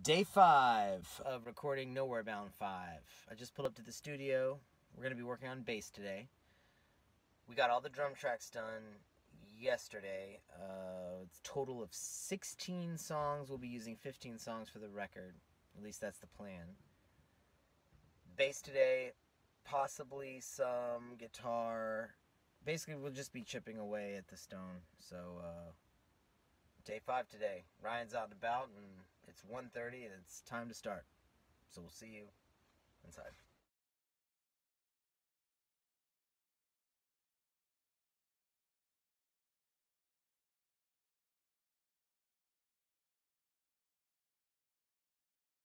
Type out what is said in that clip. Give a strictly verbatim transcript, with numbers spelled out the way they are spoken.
Day five of recording Nowherebound five. I just pulled up to the studio. We're going to be working on bass today. We got all the drum tracks done yesterday. Uh, it's a total of sixteen songs. We'll be using fifteen songs for the record. At least that's the plan. Bass today, possibly some guitar. Basically, we'll just be chipping away at the stone. So, uh, day five today. Ryan's out and about, and it's one thirty, and it's time to start. So we'll see you inside.